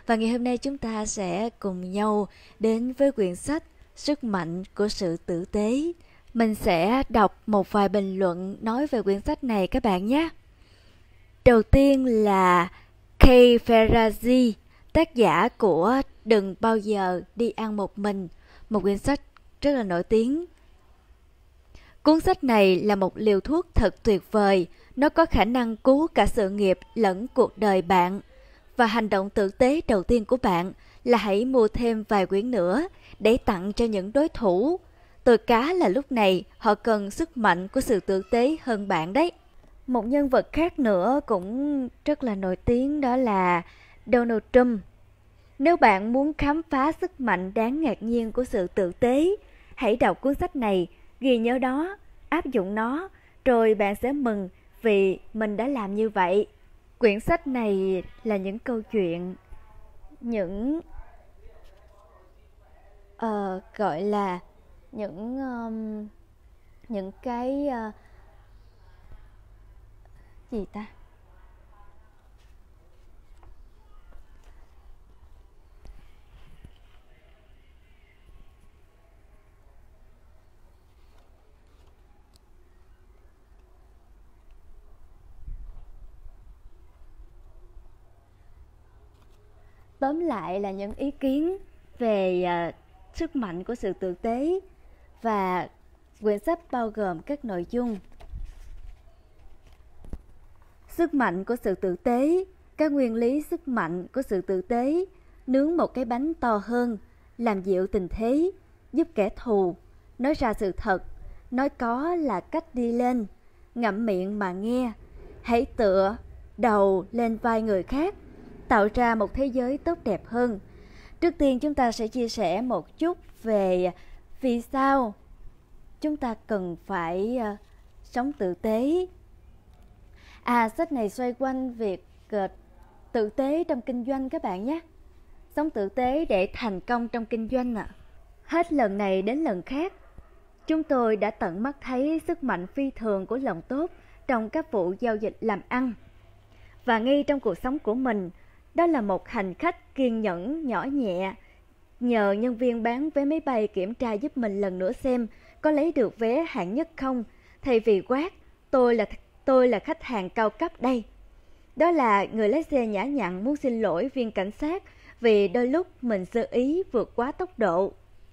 Và ngày hôm nay chúng ta sẽ cùng nhau đến với quyển sách Sức mạnh của sự tử tế. Mình sẽ đọc một vài bình luận nói về quyển sách này các bạn nhé. Đầu tiên là Kay Ferrazzi, tác giả của Đừng bao giờ đi ăn một mình, một quyển sách rất là nổi tiếng. Cuốn sách này là một liều thuốc thật tuyệt vời, nó có khả năng cứu cả sự nghiệp lẫn cuộc đời bạn. Và hành động tử tế đầu tiên của bạn là hãy mua thêm vài quyển nữa để tặng cho những đối thủ. Tôi cá là lúc này họ cần sức mạnh của sự tử tế hơn bạn đấy. Một nhân vật khác nữa cũng rất là nổi tiếng đó là Donald Trump. Nếu bạn muốn khám phá sức mạnh đáng ngạc nhiên của sự tử tế, hãy đọc cuốn sách này, ghi nhớ đó, áp dụng nó, rồi bạn sẽ mừng vì mình đã làm như vậy. Quyển sách này là những câu chuyện, những gọi là những cái gì ta? Tóm lại là những ý kiến về sức mạnh của sự tử tế, và quyển sách bao gồm các nội dung: sức mạnh của sự tử tế, các nguyên lý sức mạnh của sự tử tế, nướng một cái bánh to hơn, làm dịu tình thế, giúp kẻ thù, nói ra sự thật, nói có là cách đi lên, ngậm miệng mà nghe, hãy tựa đầu lên vai người khác, tạo ra một thế giới tốt đẹp hơn. Trước tiên chúng ta sẽ chia sẻ một chút về vì sao chúng ta cần phải sống tử tế. Sách này xoay quanh việc tử tế trong kinh doanh các bạn nhé. Sống tử tế để thành công trong kinh doanh ạ. Hết lần này đến lần khác, chúng tôi đã tận mắt thấy sức mạnh phi thường của lòng tốt trong các vụ giao dịch làm ăn. Và ngay trong cuộc sống của mình, đó là một hành khách kiên nhẫn nhỏ nhẹ, nhờ nhân viên bán vé máy bay kiểm tra giúp mình lần nữa xem có lấy được vé hạng nhất không, thay vì quát tôi là khách hàng cao cấp đây. Đó là người lái xe nhã nhặn muốn xin lỗi viên cảnh sát vì đôi lúc mình sơ ý vượt quá tốc độ.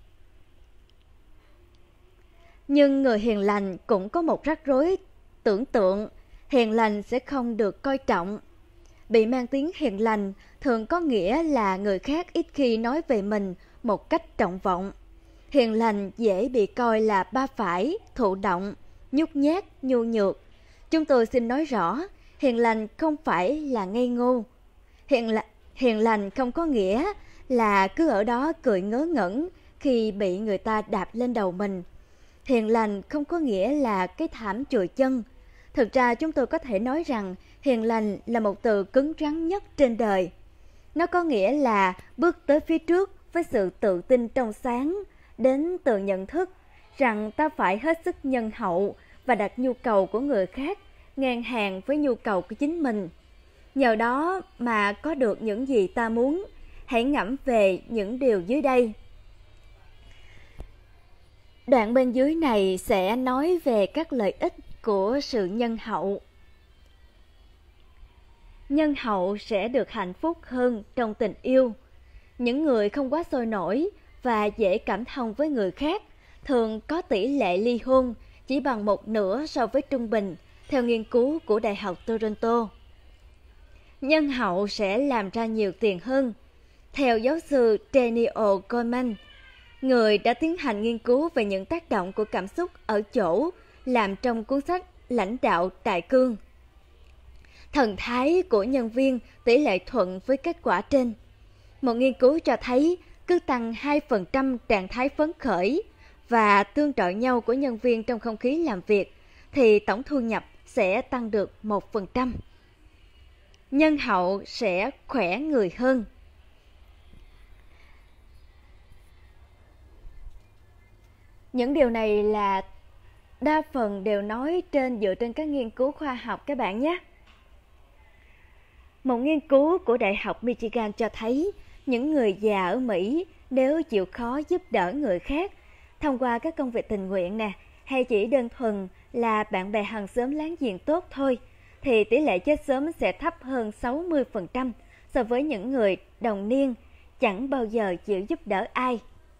Nhưng người hiền lành cũng có một rắc rối tưởng tượng: hiền lành sẽ không được coi trọng. Bị mang tiếng hiền lành thường có nghĩa là người khác ít khi nói về mình một cách trọng vọng. Hiền lành dễ bị coi là ba phải, thụ động, nhút nhát, nhu nhược. Chúng tôi xin nói rõ, hiền lành không phải là ngây ngô. Hiền lành không có nghĩa là cứ ở đó cười ngớ ngẩn khi bị người ta đạp lên đầu mình. Hiền lành không có nghĩa là cái thảm chùi chân. Thực ra chúng tôi có thể nói rằng hiền lành là một từ cứng rắn nhất trên đời. Nó có nghĩa là bước tới phía trước với sự tự tin trong sáng, đến từ nhận thức rằng ta phải hết sức nhân hậu và đặt nhu cầu của người khác ngang hàng với nhu cầu của chính mình. Nhờ đó mà có được những gì ta muốn. Hãy ngẫm về những điều dưới đây. Đoạn bên dưới này sẽ nói về các lợi ích của sự nhân hậu. Nhân hậu sẽ được hạnh phúc hơn trong tình yêu. Những người không quá sôi nổi và dễ cảm thông với người khác thường có tỷ lệ ly hôn chỉ bằng một nửa so với trung bình, theo nghiên cứu của Đại học Toronto. Nhân hậu sẽ làm ra nhiều tiền hơn. Theo giáo sư Daniel Goleman, người đã tiến hành nghiên cứu về những tác động của cảm xúc ở chỗ làm trong cuốn sách Lãnh đạo Đại cương, thần thái của nhân viên tỷ lệ thuận với kết quả trên. Một nghiên cứu cho thấy cứ tăng 2% trạng thái phấn khởi và tương trợ nhau của nhân viên trong không khí làm việc thì tổng thu nhập sẽ tăng được 1%. Nhân hậu sẽ khỏe người hơn. Những điều này là đa phần đều nói dựa trên các nghiên cứu khoa học các bạn nhé. Một nghiên cứu của Đại học Michigan cho thấy Những người già ở Mỹ nếu chịu khó giúp đỡ người khác thông qua các công việc tình nguyện nè, hay chỉ đơn thuần là bạn bè hàng xóm láng giềng tốt thôi, thì tỷ lệ chết sớm sẽ thấp hơn 60% so với những người đồng niên chẳng bao giờ chịu giúp đỡ ai.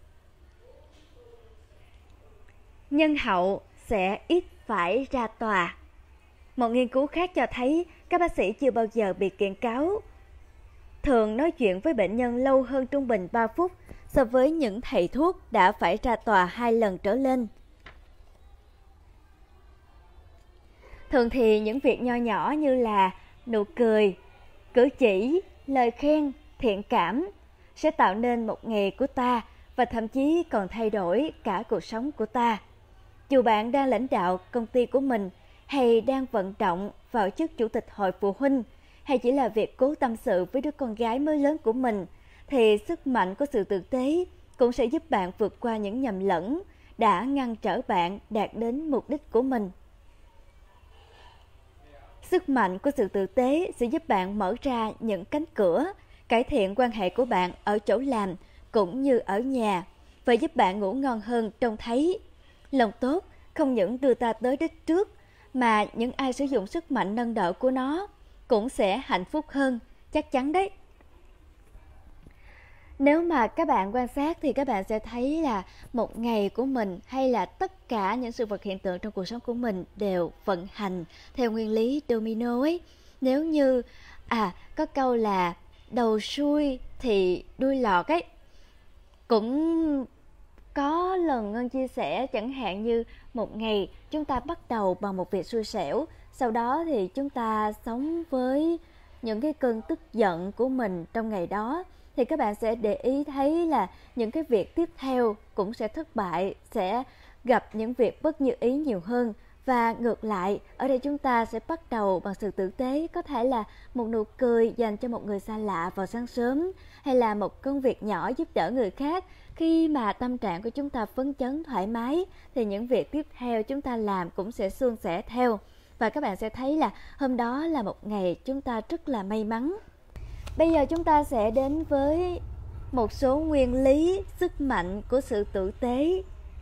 Nhân hậu sẽ ít phải ra tòa. Một nghiên cứu khác cho thấy các bác sĩ chưa bao giờ bị kiện cáo thường nói chuyện với bệnh nhân lâu hơn trung bình 3 phút so với những thầy thuốc đã phải ra tòa 2 lần trở lên. Thường thì những việc nho nhỏ như là nụ cười, cử chỉ, lời khen, thiện cảm sẽ tạo nên một ngày của ta và thậm chí còn thay đổi cả cuộc sống của ta. Dù bạn đang lãnh đạo công ty của mình hay đang vận động vào chức chủ tịch hội phụ huynh hay chỉ là việc cố tâm sự với đứa con gái mới lớn của mình, thì sức mạnh của sự tử tế cũng sẽ giúp bạn vượt qua những nhầm lẫn đã ngăn trở bạn đạt đến mục đích của mình. Sức mạnh của sự tử tế sẽ giúp bạn mở ra những cánh cửa, cải thiện quan hệ của bạn ở chỗ làm cũng như ở nhà, và giúp bạn ngủ ngon hơn trông thấy. Lòng tốt không những đưa ta tới đích trước, mà những ai sử dụng sức mạnh nâng đỡ của nó cũng sẽ hạnh phúc hơn, chắc chắn đấy. Nếu mà các bạn quan sát thì các bạn sẽ thấy là một ngày của mình hay là tất cả những sự vật hiện tượng trong cuộc sống của mình đều vận hành theo nguyên lý domino ấy. Nếu như có câu là đầu xuôi thì đuôi lọt ấy. Cũng có lần Ngân chia sẻ chẳng hạn như một ngày chúng ta bắt đầu bằng một việc xui xẻo, sau đó thì chúng ta sống với những cái cơn tức giận của mình trong ngày đó, thì các bạn sẽ để ý thấy là những cái việc tiếp theo cũng sẽ thất bại, sẽ gặp những việc bất như ý nhiều hơn. Và ngược lại, ở đây chúng ta sẽ bắt đầu bằng sự tử tế, có thể là một nụ cười dành cho một người xa lạ vào sáng sớm, hay là một công việc nhỏ giúp đỡ người khác. Khi mà tâm trạng của chúng ta phấn chấn thoải mái thì những việc tiếp theo chúng ta làm cũng sẽ suôn sẻ theo. Và các bạn sẽ thấy là hôm đó là một ngày chúng ta rất là may mắn. Bây giờ chúng ta sẽ đến với một số nguyên lý sức mạnh của sự tử tế.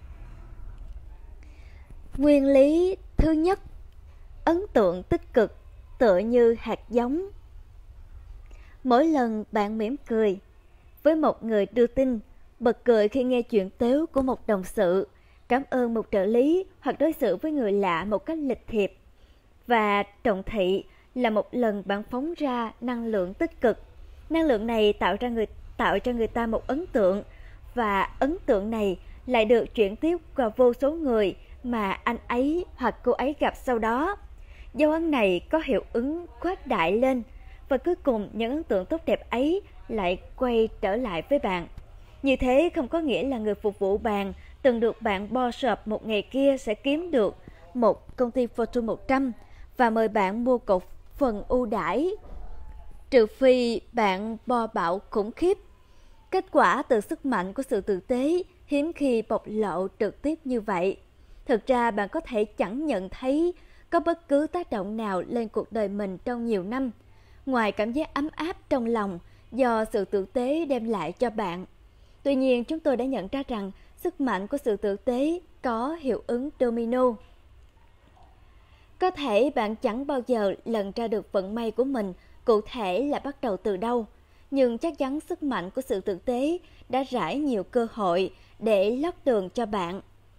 Nguyên lý thứ nhất, ấn tượng tích cực tựa như hạt giống. Mỗi lần bạn mỉm cười với một người đưa tin, bật cười khi nghe chuyện tếu của một đồng sự, cảm ơn một trợ lý hoặc đối xử với người lạ một cách lịch thiệp và trọng thị là một lần bạn phóng ra năng lượng tích cực. Năng lượng này tạo cho người ta một ấn tượng, và ấn tượng này lại được chuyển tiếp qua vô số người mà anh ấy hoặc cô ấy gặp sau đó. Dấu ấn này có hiệu ứng khuếch đại lên, và cuối cùng những ấn tượng tốt đẹp ấy lại quay trở lại với bạn. Như thế không có nghĩa là người phục vụ bạn từng được bạn bo sọp một ngày kia sẽ kiếm được một công ty Fortune 100 và mời bạn mua cổ phần ưu đãi, trừ phi bạn bo bão khủng khiếp. Kết quả từ sức mạnh của sự tử tế hiếm khi bộc lộ trực tiếp như vậy. Thực ra bạn có thể chẳng nhận thấy có bất cứ tác động nào lên cuộc đời mình trong nhiều năm, ngoài cảm giác ấm áp trong lòng do sự tử tế đem lại cho bạn. Tuy nhiên, chúng tôi đã nhận ra rằng sức mạnh của sự tử tế có hiệu ứng domino. Có thể bạn chẳng bao giờ lần ra được vận may của mình cụ thể là bắt đầu từ đâu, nhưng chắc chắn sức mạnh của sự tử tế đã rải nhiều cơ hội để lót đường cho bạn.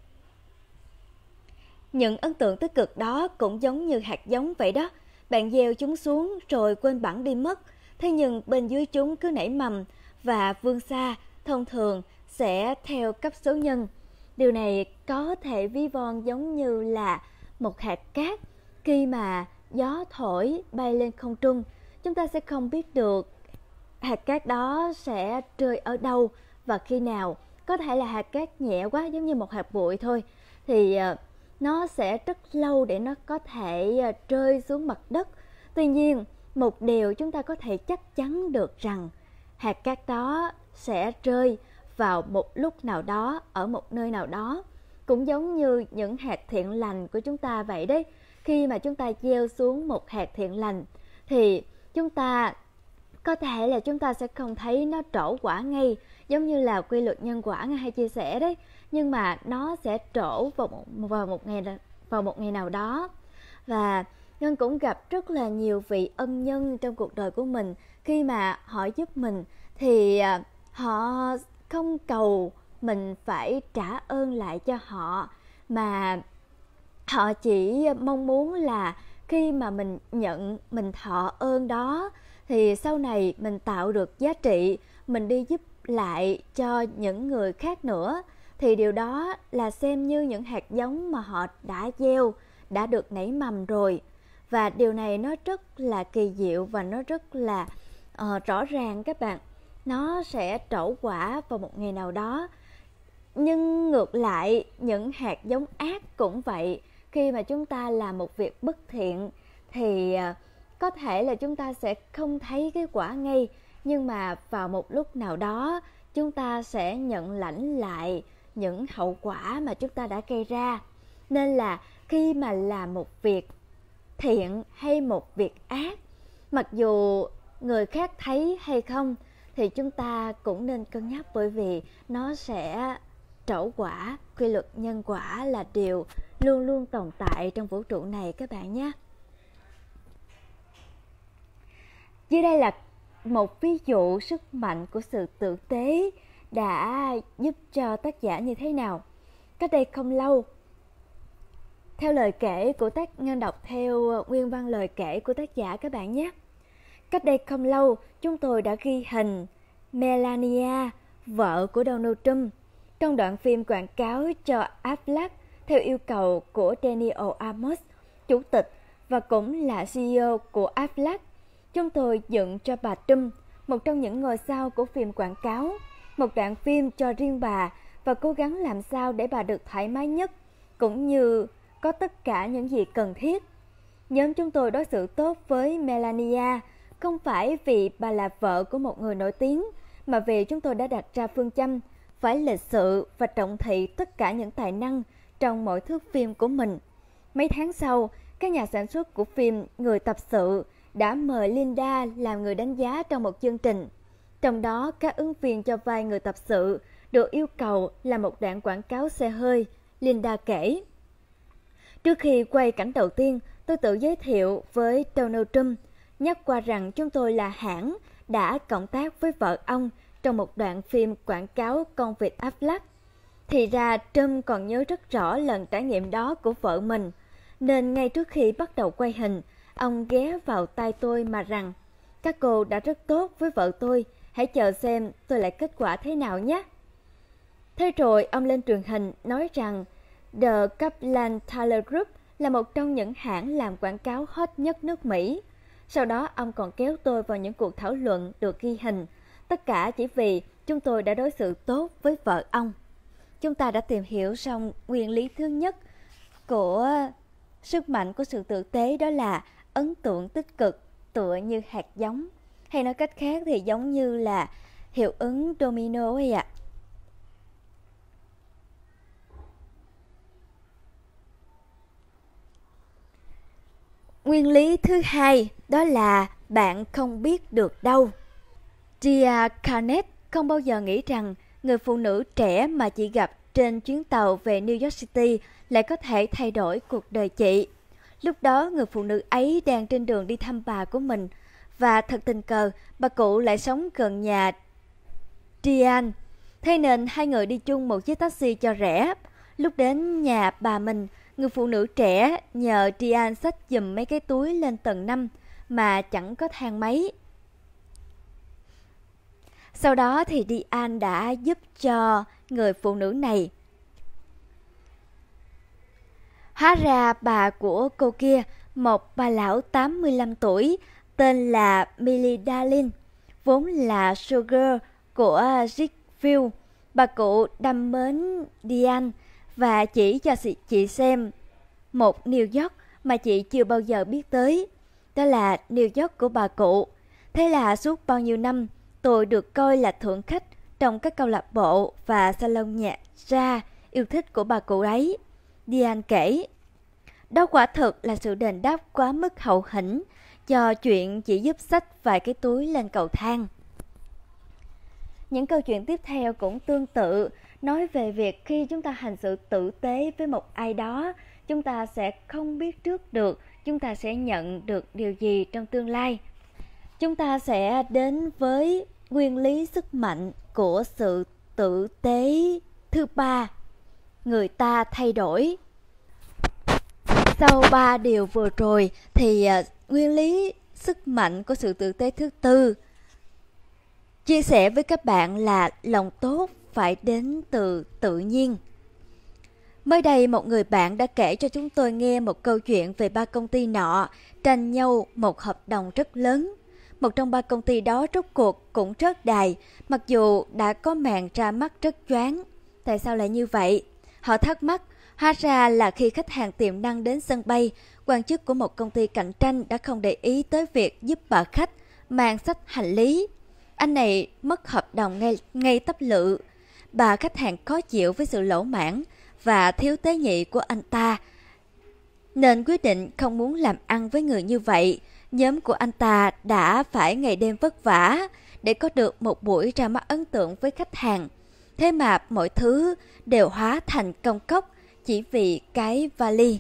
Những ấn tượng tích cực đó cũng giống như hạt giống vậy đó. Bạn gieo chúng xuống rồi quên bẵng đi mất, thế nhưng bên dưới chúng cứ nảy mầm và vươn xa, thông thường sẽ theo cấp số nhân. Điều này có thể ví von giống như là một hạt cát. Khi mà gió thổi bay lên không trung, chúng ta sẽ không biết được hạt cát đó sẽ rơi ở đâu và khi nào. Có thể là hạt cát nhẹ quá, giống như một hạt bụi thôi, thì nó sẽ rất lâu để nó có thể rơi xuống mặt đất. Tuy nhiên, một điều chúng ta có thể chắc chắn được rằng hạt cát đó sẽ rơi vào một lúc nào đó, ở một nơi nào đó. Cũng giống như những hạt thiện lành của chúng ta vậy đấy. Khi mà chúng ta gieo xuống một hạt thiện lành thì chúng ta Có thể là chúng ta sẽ không thấy nó trổ quả ngay, giống như là quy luật nhân quả Ngân hay chia sẻ đấy, nhưng mà nó sẽ trổ vào một ngày nào đó. Và Ngân cũng gặp rất là nhiều vị ân nhân trong cuộc đời của mình. Khi mà họ giúp mình thì họ không cầu mình phải trả ơn lại cho họ, mà họ chỉ mong muốn là khi mà mình nhận, mình thọ ơn đó thì sau này mình tạo được giá trị, mình đi giúp lại cho những người khác nữa, thì điều đó là xem như những hạt giống mà họ đã gieo, đã được nảy mầm rồi. Và điều này nó rất là kỳ diệu và nó rất là rõ ràng các bạn. Nó sẽ trổ quả vào một ngày nào đó. Nhưng ngược lại, những hạt giống ác cũng vậy. Khi mà chúng ta làm một việc bất thiện thì có thể là chúng ta sẽ không thấy cái quả ngay, nhưng mà vào một lúc nào đó chúng ta sẽ nhận lãnh lại những hậu quả mà chúng ta đã gây ra. Nên là khi mà làm một việc thiện hay một việc ác, mặc dù người khác thấy hay không thì chúng ta cũng nên cân nhắc, bởi vì nó sẽ trổ quả. Quy luật nhân quả là điều luôn luôn tồn tại trong vũ trụ này các bạn nhé. Dưới đây là một ví dụ sức mạnh của sự tử tế đã giúp cho tác giả như thế nào. Cách đây không lâu, theo lời kể của Ngân đọc theo nguyên văn lời kể của tác giả các bạn nhé. Cách đây không lâu, chúng tôi đã ghi hình Melania, vợ của Donald Trump, trong đoạn phim quảng cáo cho Aflac theo yêu cầu của Daniel Amos, chủ tịch và cũng là CEO của Aflac. Chúng tôi dựng cho bà Trump, một trong những ngôi sao của phim quảng cáo, một đoạn phim cho riêng bà và cố gắng làm sao để bà được thoải mái nhất, cũng như có tất cả những gì cần thiết. Nhóm chúng tôi đối xử tốt với Melania, không phải vì bà là vợ của một người nổi tiếng, mà vì chúng tôi đã đặt ra phương châm phải lịch sự và trọng thị tất cả những tài năng trong mỗi thước phim của mình. Mấy tháng sau, các nhà sản xuất của phim Người tập sự đã mời Linda làm người đánh giá trong một chương trình. Trong đó, các ứng viên cho vai người tập sự được yêu cầu làm một đoạn quảng cáo xe hơi. Linda kể: "Trước khi quay cảnh đầu tiên, tôi tự giới thiệu với Donald Trump, nhắc qua rằng chúng tôi là hãng đã cộng tác với vợ ông trong một đoạn phim quảng cáo con vịt Aflac. Thì ra Trump còn nhớ rất rõ lần trải nghiệm đó của vợ mình, nên ngay trước khi bắt đầu quay hình, ông ghé vào tai tôi mà rằng: các cô đã rất tốt với vợ tôi, hãy chờ xem tôi lại kết quả thế nào nhé." Thế rồi ông lên truyền hình nói rằng The Kaplan Tyler Group là một trong những hãng làm quảng cáo hot nhất nước Mỹ. Sau đó ông còn kéo tôi vào những cuộc thảo luận được ghi hình, tất cả chỉ vì chúng tôi đã đối xử tốt với vợ ông. Chúng ta đã tìm hiểu xong nguyên lý thứ nhất của sức mạnh của sự tử tế, đó là ấn tượng tích cực tựa như hạt giống, hay nói cách khác thì giống như là hiệu ứng domino ấy ạ. Nguyên lý thứ hai đó là bạn không biết được đâu. Dale Carnegie không bao giờ nghĩ rằng người phụ nữ trẻ mà chị gặp trên chuyến tàu về New York City lại có thể thay đổi cuộc đời chị. Lúc đó người phụ nữ ấy đang trên đường đi thăm bà của mình, và thật tình cờ bà cụ lại sống gần nhà Diane. Thế nên hai người đi chung một chiếc taxi cho rẻ. Lúc đến nhà bà mình, người phụ nữ trẻ nhờ Diane xách giùm mấy cái túi lên tầng 5 mà chẳng có thang máy. Sau đó thì Diane đã giúp cho người phụ nữ này. Hóa ra bà của cô kia, một bà lão 85 tuổi, tên là Millie Darling, vốn là sugar của Rickville. Bà cụ đam mến Diane và chỉ cho chị xem một New York mà chị chưa bao giờ biết tới. Đó là New York của bà cụ. Thế là suốt bao nhiêu năm, tôi được coi là thượng khách trong các câu lạc bộ và salon nhạc jazz yêu thích của bà cụ ấy. Diane kể, đó quả thực là sự đền đáp quá mức hậu hĩnh, trò chuyện chỉ giúp xách vài cái túi lên cầu thang. Những câu chuyện tiếp theo cũng tương tự, nói về việc khi chúng ta hành xử tử tế với một ai đó, chúng ta sẽ không biết trước được chúng ta sẽ nhận được điều gì trong tương lai. Chúng ta sẽ đến với nguyên lý sức mạnh của sự tử tế thứ ba, người ta thay đổi. Sau 3 điều vừa rồi thì nguyên lý sức mạnh của sự tử tế thứ tư chia sẻ với các bạn là lòng tốt phải đến từ tự nhiên. Mới đây một người bạn đã kể cho chúng tôi nghe một câu chuyện về 3 công ty nọ tranh nhau một hợp đồng rất lớn. Một trong 3 công ty đó rốt cuộc cũng rớt đài, mặc dù đã có màn ra mắt rất choáng. Tại sao lại như vậy? Họ thắc mắc, hóa ra là khi khách hàng tiềm năng đến sân bay, quan chức của một công ty cạnh tranh đã không để ý tới việc giúp bà khách mang xách hành lý. Anh này mất hợp đồng ngay tấp lự. Bà khách hàng khó chịu với sự lỗ mãn và thiếu tế nhị của anh ta, nên quyết định không muốn làm ăn với người như vậy. Nhóm của anh ta đã phải ngày đêm vất vả để có được một buổi ra mắt ấn tượng với khách hàng. Thế mà mọi thứ đều hóa thành công cốc chỉ vì cái vali.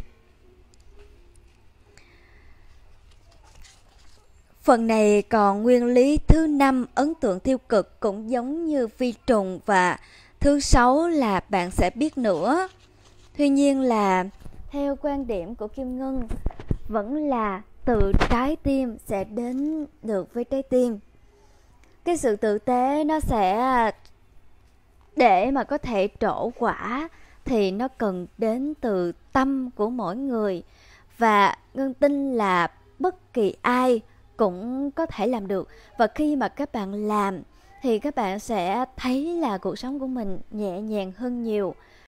Phần này còn nguyên lý thứ 5, ấn tượng tiêu cực, cũng giống như vi trùng, và thứ 6 là bạn sẽ biết nữa. Tuy nhiên là theo quan điểm của Kim Ngân, vẫn là từ trái tim sẽ đến được với trái tim. Cái sự tử tế nó sẽ, để mà có thể trổ quả thì nó cần đến từ tâm của mỗi người. Và Ngân tin là bất kỳ ai cũng có thể làm được. Và khi mà các bạn làm thì các bạn sẽ thấy là cuộc sống của mình nhẹ nhàng hơn nhiều.